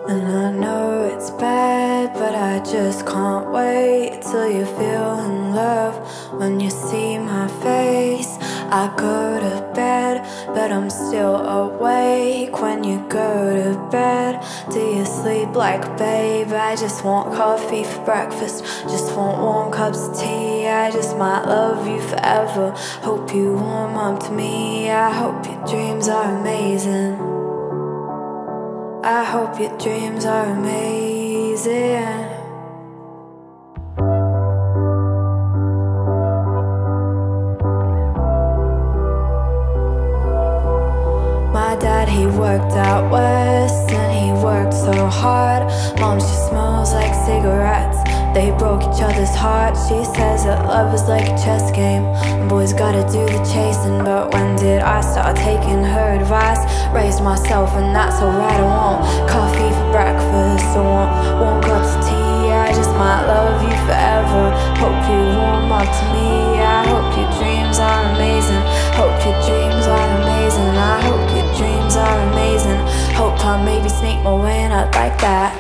And I know it's bad, but I just can't wait till you feel in love. When you see my face, I go to bed, but I'm still awake when you go to bed. Do you sleep like a babe? I just want coffee for breakfast, just want warm cups of tea. I just might love you forever. Hope you warm up to me. I hope your dreams are amazing. I hope your dreams are amazing. My dad, he worked out west and he worked so hard. Mom, she smells like cigarettes. They broke each other's hearts. She says that love is like a chess game and boys gotta do the chasing. But when did I start taking her advice? Raised myself and that's alright. I want coffee for breakfast, I want warm cups of tea. I just might love you forever. Hope you warm up to me. I hope your dreams are amazing. Hope your dreams are amazing. I hope your dreams are amazing. Hope I maybe sneak my way in out like that.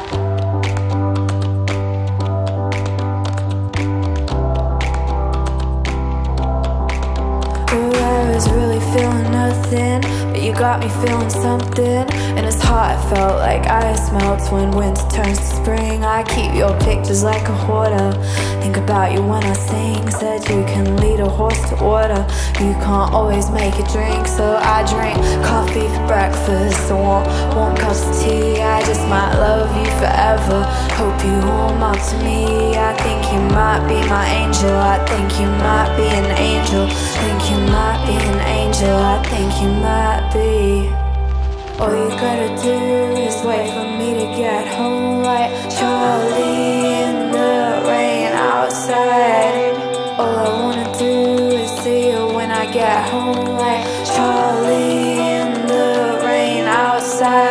I was really feeling nothing, but you got me feeling something. And it's hot, it felt like ice melts when winter turns to spring. I keep your pictures like a hoarder, think about you when I sing. Said you can lead a horse to water, you can't always make a drink. So I drink coffee for breakfast, I want warm cups of tea. I just might love you forever. Hope you warm up to me. I think you might be my angel. I think you might be an angel. Think you might be an angel. I think you might be. All you gotta do is wait for me to get home, like Charlie in the rain outside. All I wanna do is see you when I get home, like Charlie in the rain outside.